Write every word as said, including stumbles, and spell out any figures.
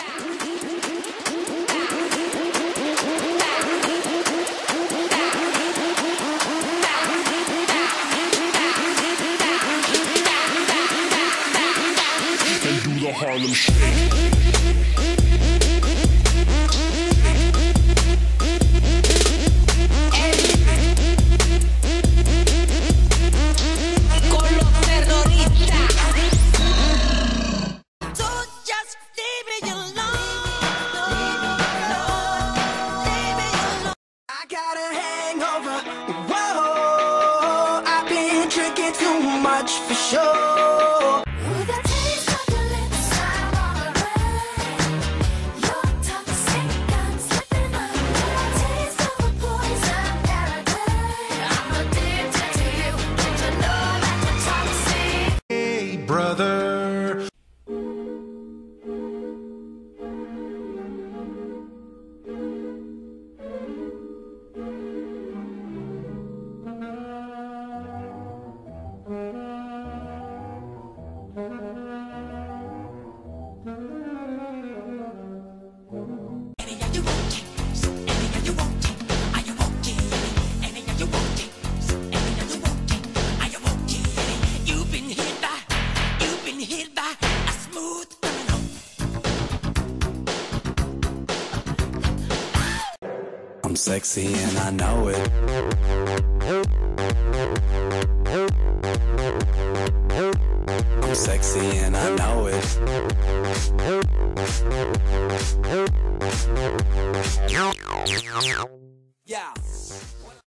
Harlem Shake. For sure. With a taste of your lips, I'm on a rain. You're toxic, I'm slipping under. A taste of a poison paradise. I'm addicted to you. Don't you know that you're toxic? Hey, brother. I'm sexy and I know it. I'm sexy and I know it. Yeah.